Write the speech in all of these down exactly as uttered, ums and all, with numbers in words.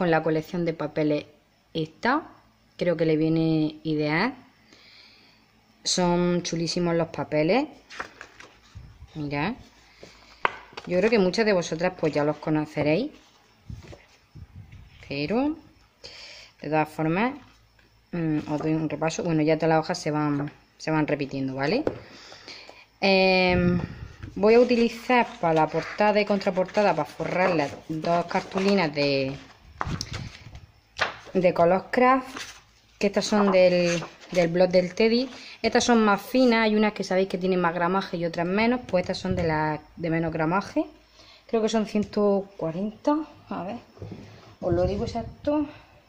en la colección de papeles esta. Creo que le viene ideal. Son chulísimos los papeles. Mirad. Yo creo que muchas de vosotras pues ya los conoceréis. Pero, de todas formas, mmm, os doy un repaso. Bueno, ya todas las hojas se van, se van repitiendo, ¿vale? Eh, voy a utilizar para la portada y contraportada, para forrar las dos cartulinas de, de Color Craft, que estas son del, del blog del Teddy. Estas son más finas, hay unas que sabéis que tienen más gramaje y otras menos, pues estas son de las de menos gramaje. Creo que son ciento cuarenta, a ver, os lo digo exacto.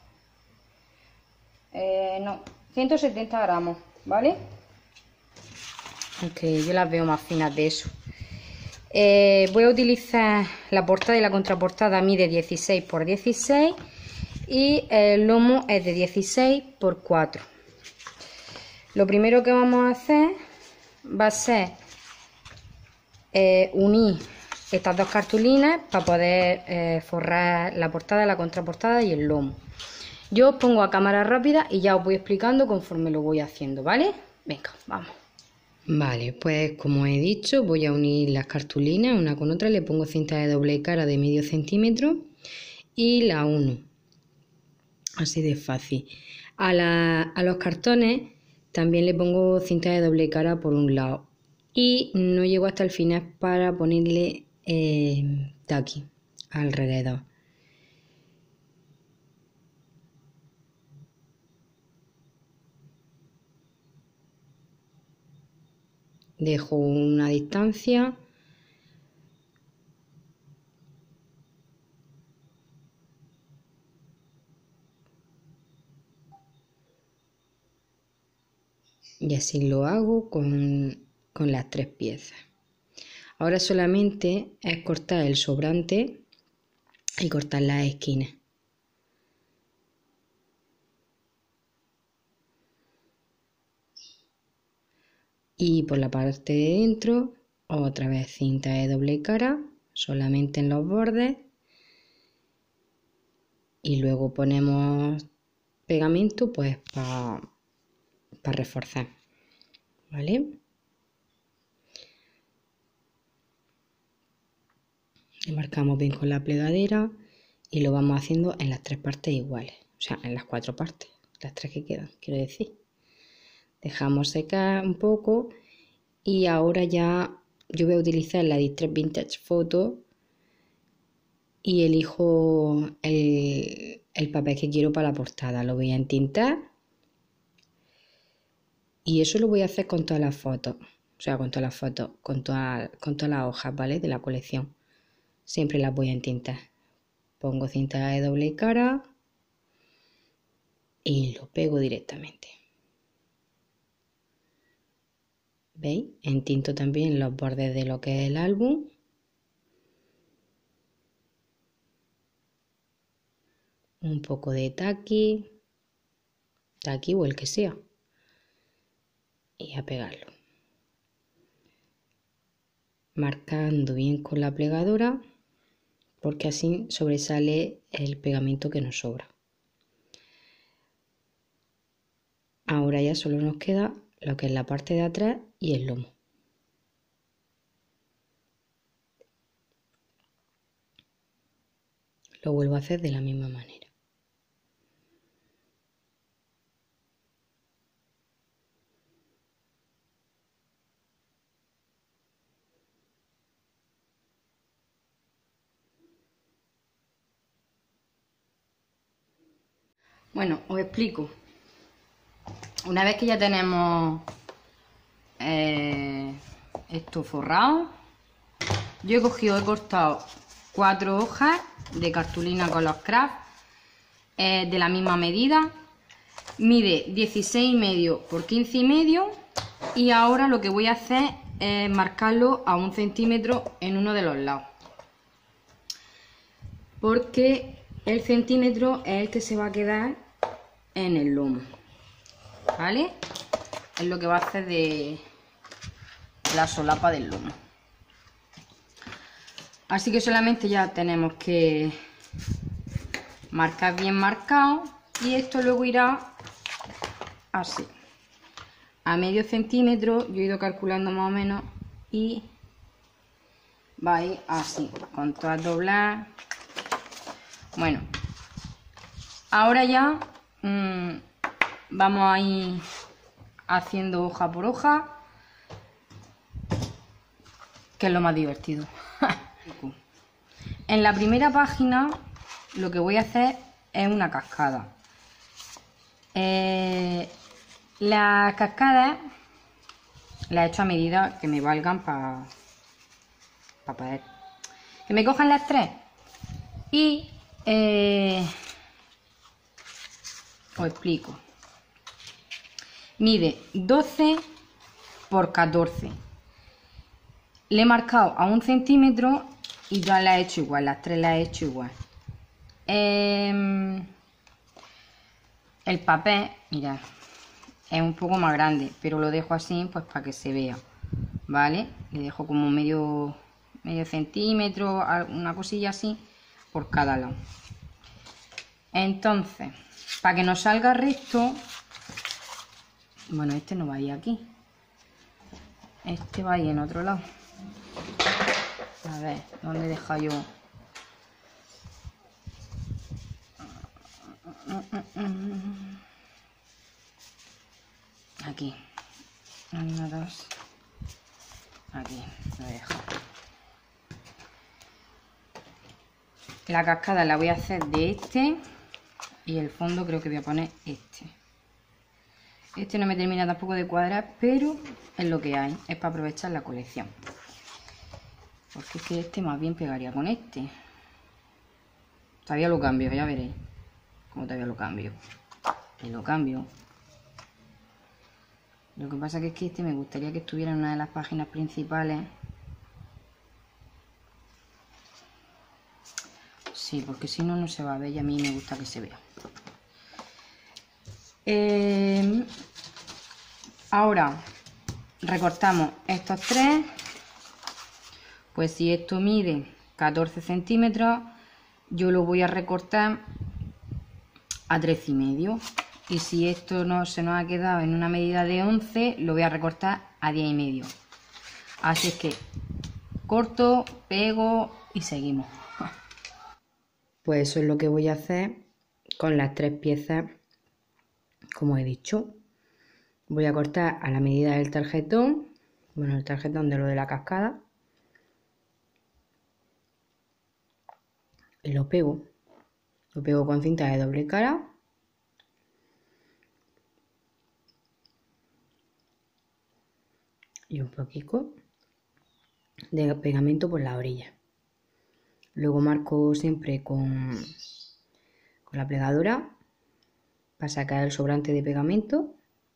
Eh, no, ciento setenta gramos, ¿vale? Aunque yo las veo más finas de eso. Eh, voy a utilizar la portada y la contraportada, mide dieciséis por dieciséis y el lomo es de dieciséis por cuatro. Lo primero que vamos a hacer va a ser eh, unir estas dos cartulinas para poder eh, forrar la portada, la contraportada y el lomo. Yo os pongo a cámara rápida y ya os voy explicando conforme lo voy haciendo, ¿vale? Venga, vamos. Vale, pues como he dicho, voy a unir las cartulinas una con otra, le pongo cinta de doble cara de medio centímetro y la uno. Así de fácil. A, la, a los cartones también le pongo cinta de doble cara por un lado y no llego hasta el final para ponerle eh, taqui alrededor. Dejo una distancia y así lo hago con, con las tres piezas. Ahora solamente es cortar el sobrante y cortar las esquinas. Y por la parte de dentro, otra vez cinta de doble cara, solamente en los bordes. Y luego ponemos pegamento pues para pa reforzar, ¿vale? Y marcamos bien con la plegadera y lo vamos haciendo en las tres partes iguales, o sea, en las cuatro partes, las tres que quedan, quiero decir. Dejamos secar un poco y ahora ya yo voy a utilizar la Distress Vintage Photo y elijo el, el papel que quiero para la portada. Lo voy a entintar y eso lo voy a hacer con todas las fotos, o sea, con todas las fotos, con, toda, con todas las hojas, ¿vale? De la colección. Siempre las voy a entintar. Pongo cinta de doble cara y lo pego directamente. ¿Veis? Entinto también los bordes de lo que es el álbum. Un poco de taqui, taqui o el que sea. Y a pegarlo. Marcando bien con la plegadora, porque así sobresale el pegamento que nos sobra. Ahora ya solo nos queda lo que es la parte de atrás y el lomo. Lo vuelvo a hacer de la misma manera. Bueno, os explico. Una vez que ya tenemos eh, esto forrado, yo he cogido, he cortado cuatro hojas de cartulina Color Craft eh, de la misma medida, mide dieciséis y medio por quince y medio y ahora lo que voy a hacer es marcarlo a un centímetro en uno de los lados, porque el centímetro es el que se va a quedar en el lomo, ¿vale? Es lo que va a hacer de la solapa del lomo. Así que solamente ya tenemos que marcar bien marcado y esto luego irá así. A medio centímetro yo he ido calculando más o menos y va a ir así, con todas dobladas. Bueno, ahora ya mmm, vamos a ir haciendo hoja por hoja, que es lo más divertido. En la primera página lo que voy a hacer es una cascada. Eh, las cascadas las he hecho a medida que me valgan para pa poder que me cojan las tres. Y eh, os explico. Mide doce por catorce. Le he marcado a un centímetro y ya las he hecho igual, las tres las he hecho igual. Eh, el papel, mirad, es un poco más grande, pero lo dejo así pues para que se vea, ¿vale? Le dejo como medio, medio centímetro, una cosilla así por cada lado. Entonces, para que nos salga recto, bueno, este no va a ir aquí, este va a ir en otro lado. A ver, ¿dónde he dejado yo? Aquí. Uno, dos. Aquí, lo he dejado. La cascada la voy a hacer de este y el fondo creo que voy a poner este. Este no me termina tampoco de cuadrar, pero es lo que hay, es para aprovechar la colección. Porque es que este más bien pegaría con este. Todavía lo cambio, ya veréis. Como todavía lo cambio. Y lo cambio. Lo que pasa que es que este me gustaría que estuviera en una de las páginas principales. Sí, porque si no, no se va a ver y a mí me gusta que se vea. Eh, ahora recortamos estos tres. Pues si esto mide catorce centímetros, yo lo voy a recortar a trece y medio. Y si esto no se nos ha quedado en una medida de once, lo voy a recortar a diez y medio. Así es que corto, pego y seguimos. Pues eso es lo que voy a hacer con las tres piezas, como he dicho. Voy a cortar a la medida del tarjetón, bueno, el tarjetón de lo de la cascada. Y lo pego, lo pego con cinta de doble cara y un poquito de pegamento por la orilla. Luego marco siempre con, con la plegadora para sacar el sobrante de pegamento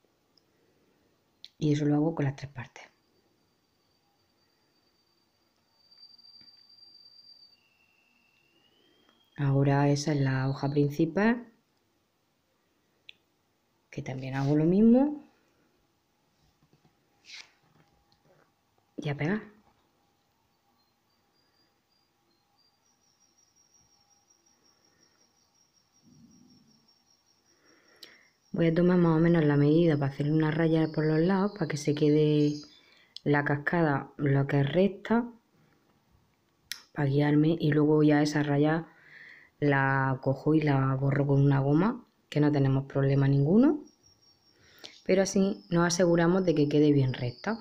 y eso lo hago con las tres partes. Ahora esa es la hoja principal, que también hago lo mismo y a pegar. Voy a tomar más o menos la medida para hacer una raya por los lados para que se quede la cascada lo que es recta, para guiarme, y luego ya esa raya la cojo y la borro con una goma, que no tenemos problema ninguno, pero así nos aseguramos de que quede bien recta.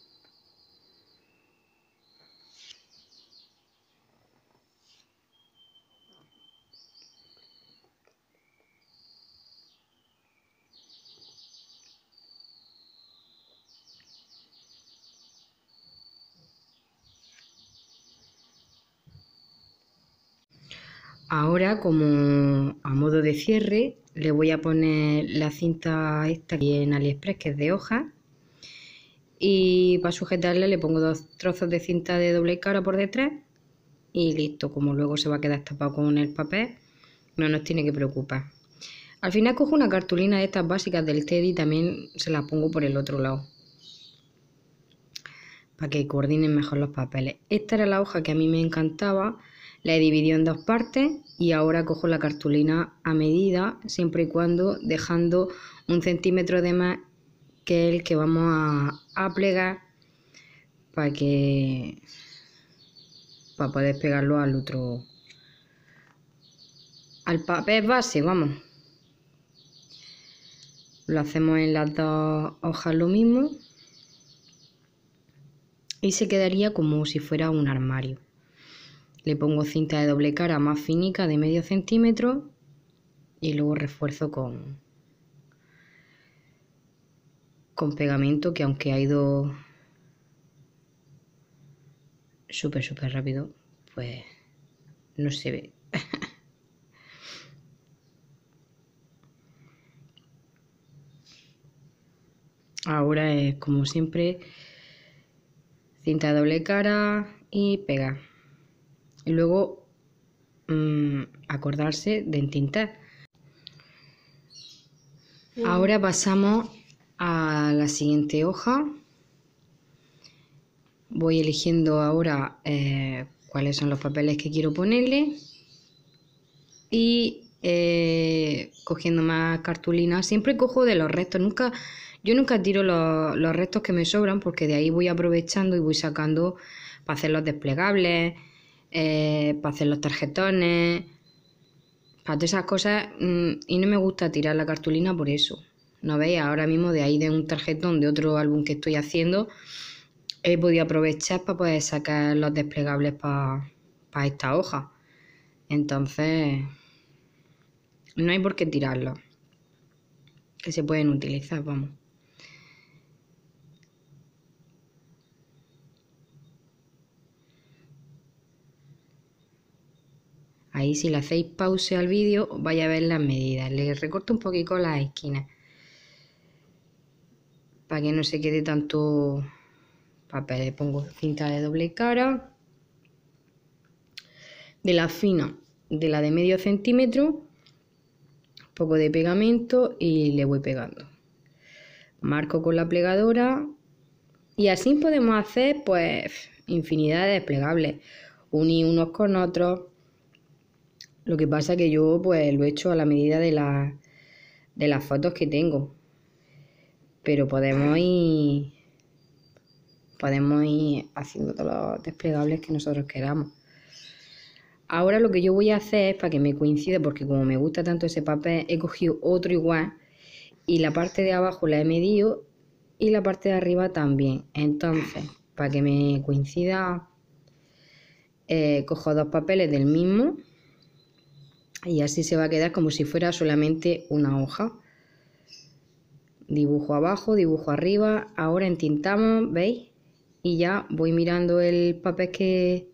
Ahora, como a modo de cierre, le voy a poner la cinta esta aquí en AliExpress, que es de hoja, y para sujetarle le pongo dos trozos de cinta de doble cara por detrás y listo. Como luego se va a quedar tapado con el papel, no nos tiene que preocupar. Al final cojo una cartulina de estas básicas del Teddy y también se las pongo por el otro lado para que coordinen mejor los papeles. Esta era la hoja que a mí me encantaba, La he dividido en dos partes y ahora cojo la cartulina a medida, siempre y cuando dejando un centímetro de más que el que vamos a, a plegar para que para poder pegarlo al otro, al papel base, vamos. Lo hacemos en las dos hojas lo mismo y se quedaría como si fuera un armario. Le pongo cinta de doble cara más finica de medio centímetro y luego refuerzo con, con pegamento, que aunque ha ido súper súper rápido, pues no se ve. Ahora es como siempre cinta de doble cara y pegar. Y luego mmm, acordarse de entintar. Ahora pasamos a la siguiente hoja. Voy eligiendo ahora eh, cuáles son los papeles que quiero ponerle y eh, cogiendo más cartulina. Siempre cojo de los restos, nunca, yo nunca tiro los, los restos que me sobran, porque de ahí voy aprovechando y voy sacando para hacer los desplegables, eh, para hacer los tarjetones, para todas esas cosas, mmm, y no me gusta tirar la cartulina por eso. ¿No veis? Ahora mismo de ahí de un tarjetón de otro álbum que estoy haciendo he podido aprovechar para poder sacar los desplegables para, para esta hoja. Entonces no hay por qué tirarlos, que se pueden utilizar, vamos. Ahí, si le hacéis pause al vídeo, vais a ver las medidas. Le recorto un poquito las esquinas para que no se quede tanto papel. Le pongo cinta de doble cara, de la fina, de la de medio centímetro, un poco de pegamento y le voy pegando. Marco con la plegadora y así podemos hacer pues infinidad de desplegables, unir unos con otros. Lo que pasa que yo pues lo he hecho a la medida de, la, de las fotos que tengo, pero podemos ir podemos ir haciendo todos los desplegables que nosotros queramos. Ahora lo que yo voy a hacer es, para que me coincida, porque como me gusta tanto ese papel, he cogido otro igual y la parte de abajo la he medido y la parte de arriba también. Entonces, para que me coincida, eh, cojo dos papeles del mismo y así se va a quedar como si fuera solamente una hoja. Dibujo abajo, dibujo arriba. Ahora entintamos, ¿veis? Y ya voy mirando el papel que,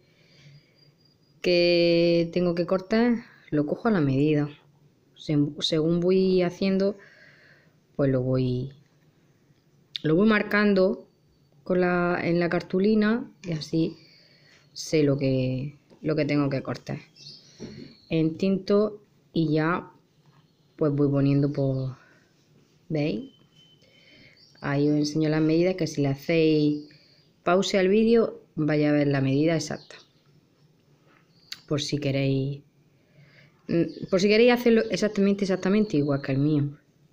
que tengo que cortar, lo cojo a la medida. Según voy haciendo, pues lo voy lo voy marcando con la, en la cartulina, y así sé lo que, lo que tengo que cortar. Entinto y ya pues voy poniendo por... ¿Veis? Ahí os enseño las medidas, que si le hacéis pause al vídeo vaya a ver la medida exacta. Por si queréis... Por si queréis hacerlo exactamente, exactamente igual que el mío.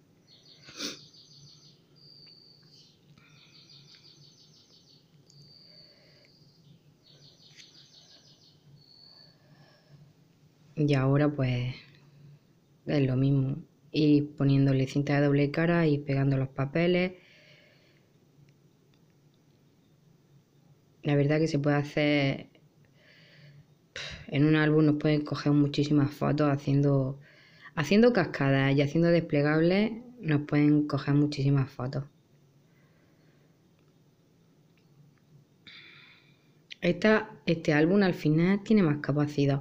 Y ahora pues es lo mismo, ir poniéndole cinta de doble cara y pegando los papeles. La verdad que se puede hacer, en un álbum nos pueden coger muchísimas fotos haciendo, haciendo cascadas y haciendo desplegables, nos pueden coger muchísimas fotos. Esta, este álbum al final tiene más capacidad.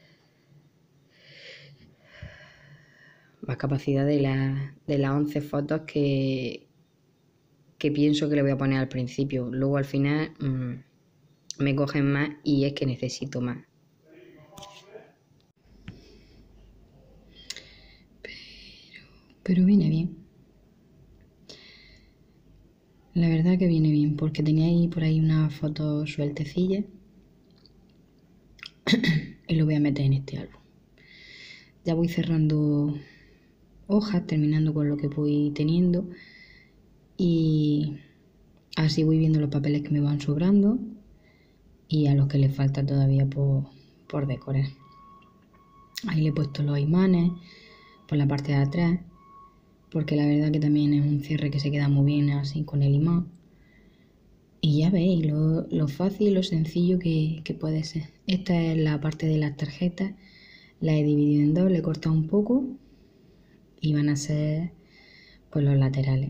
Más capacidad de, la, de las once fotos que, que pienso que le voy a poner al principio. Luego al final mmm, me cogen más y es que necesito más. Pero, pero viene bien. La verdad que viene bien, porque tenía ahí por ahí una foto sueltecilla. y lo voy a meter en este álbum. Ya voy cerrando hojas, terminando con lo que voy teniendo, y así voy viendo los papeles que me van sobrando y a los que les falta todavía por, por decorar. Ahí le he puesto los imanes por la parte de atrás, porque la verdad que también es un cierre que se queda muy bien así con el imán. Y ya veis lo, lo fácil y lo sencillo que, que puede ser. Esta es la parte de las tarjetas. La he dividido en dos, le he cortado un poco y van a ser pues los laterales.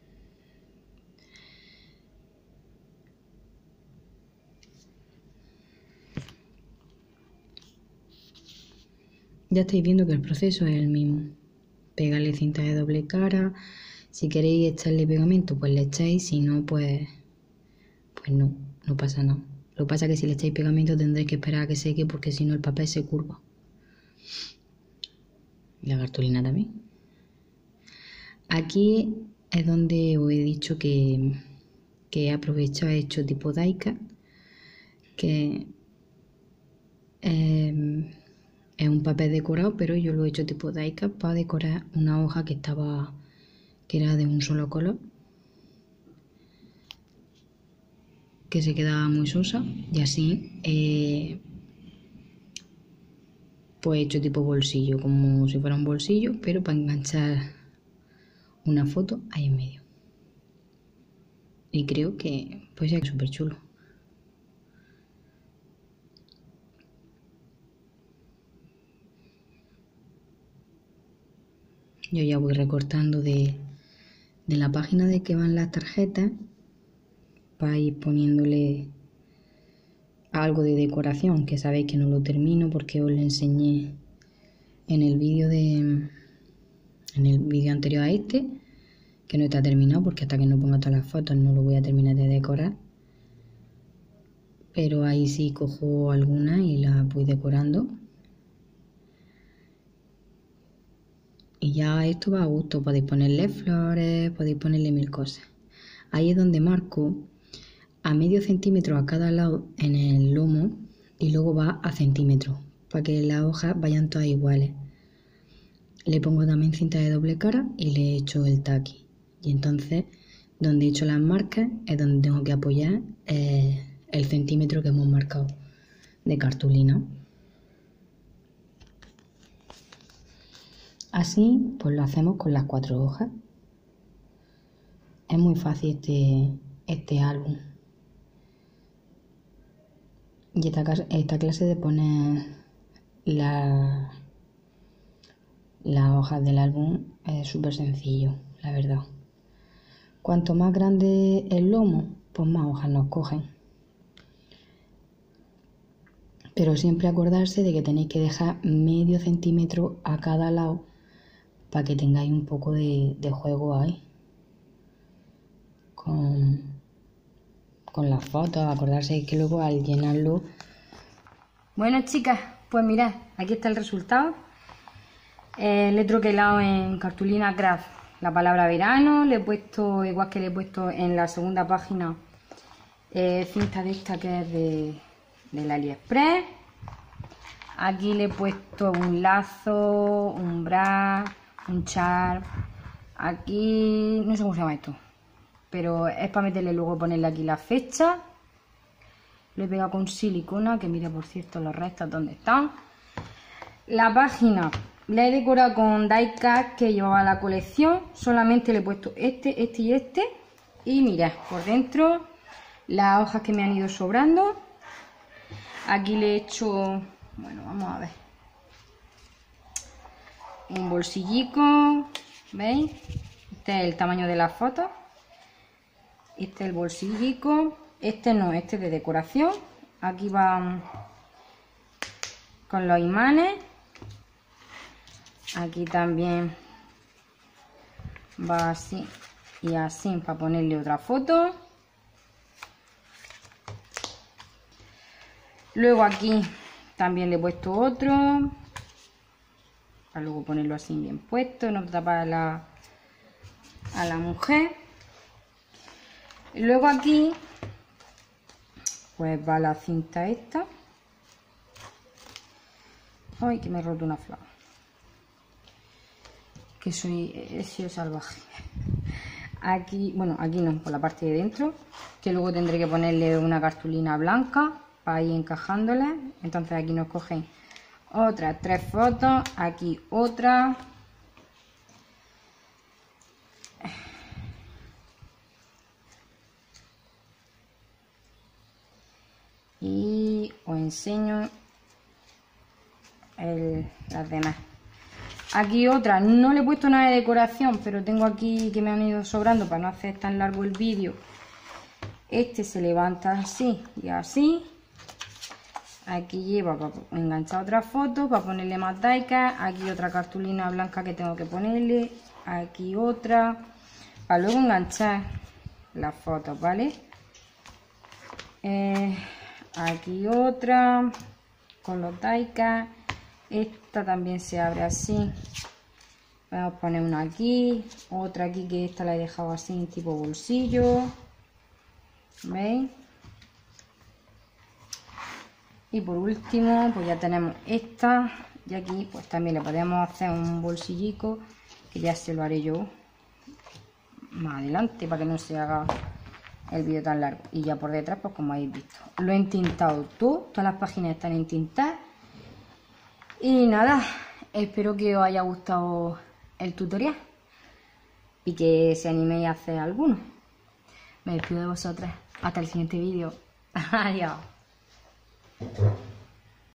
Ya estáis viendo que el proceso es el mismo. Pegarle cinta de doble cara. Si queréis echarle pegamento, pues le echáis. Si no, pues, pues no, no pasa nada. Lo que pasa es que si le echáis pegamento tendréis que esperar a que seque, porque si no el papel se curva. La cartulina también. Aquí es donde os he dicho que, que he aprovechado, he hecho tipo die-cut, que eh, es un papel decorado, pero yo lo he hecho tipo die-cut para decorar una hoja que estaba, que era de un solo color, que se quedaba muy sosa, y así eh, pues he hecho tipo bolsillo, como si fuera un bolsillo, pero para enganchar una foto ahí en medio. Y creo que pues es súper chulo. Yo ya voy recortando de, de la página de que van las tarjetas para ir poniéndole algo de decoración, que sabéis que no lo termino porque os lo enseñé en el vídeo de en el vídeo anterior a este, que no está terminado porque hasta que no ponga todas las fotos no lo voy a terminar de decorar, pero ahí sí cojo algunas y las voy decorando. Y ya esto va a gusto, podéis ponerle flores, podéis ponerle mil cosas. Ahí es donde marco a medio centímetro a cada lado en el lomo y luego va a centímetros, para que las hojas vayan todas iguales. Le pongo también cinta de doble cara y le echo el taqui. Y entonces, donde he hecho las marcas es donde tengo que apoyar eh, el centímetro que hemos marcado de cartulina. Así pues lo hacemos con las cuatro hojas. Es muy fácil este, este álbum. Y esta, esta clase de poner la, las hojas del álbum es súper sencillo, la verdad. Cuanto más grande el lomo, pues más hojas nos cogen. Pero siempre acordarse de que tenéis que dejar medio centímetro a cada lado para que tengáis un poco de, de juego ahí con, con las fotos. Acordarse que luego al llenarlo... Bueno, chicas, pues mirad, aquí está el resultado. Eh, le he troquelado en cartulina craft la palabra verano, le he puesto, igual que le he puesto en la segunda página, eh, cinta de esta que es de, del AliExpress. Aquí le he puesto un lazo, un bra, un char. Aquí no sé cómo se llama esto, pero es para meterle luego, ponerle aquí la fecha. Lo he pegado con silicona, que mira, por cierto, los restos donde están. La página la he decorado con die cut que llevaba la colección. Solamente le he puesto este, este y este. Y mirad, por dentro las hojas que me han ido sobrando. Aquí le he hecho, bueno, vamos a ver, un bolsillico, ¿veis? Este es el tamaño de la foto. Este es el bolsillico. Este no, este es de decoración. Aquí va con los imanes. Aquí también va así y así para ponerle otra foto. Luego aquí también le he puesto otro para luego ponerlo así bien puesto, no tapar a la, a la mujer. Y luego aquí pues va la cinta esta, Ay, que me he roto una flama. Que soy, he sido salvaje. Aquí, bueno, aquí no, por la parte de dentro. Que luego tendré que ponerle una cartulina blanca para ir encajándole. Entonces aquí nos cogen otras tres fotos. Aquí otra. Y os enseño el, las demás. Aquí otra, no le he puesto nada de decoración, pero tengo aquí que me han ido sobrando para no hacer tan largo el vídeo. Este se levanta así y así. Aquí lleva para enganchar otra foto, para ponerle más diecast. Aquí otra cartulina blanca que tengo que ponerle. Aquí otra, para luego enganchar las fotos, ¿vale? Eh, aquí otra con los diecast. Esta también se abre así. Vamos a poner una aquí, otra aquí, que esta la he dejado así tipo bolsillo. ¿Veis? Y por último, pues ya tenemos esta. Y aquí pues también le podemos hacer un bolsillico, que ya se lo haré yo más adelante para que no se haga el vídeo tan largo. Y ya por detrás, pues como habéis visto, lo he entintado todo, todas las páginas están entintadas. Y nada, espero que os haya gustado el tutorial y que se animéis a hacer alguno. Me despido de vosotras. Hasta el siguiente vídeo. Adiós.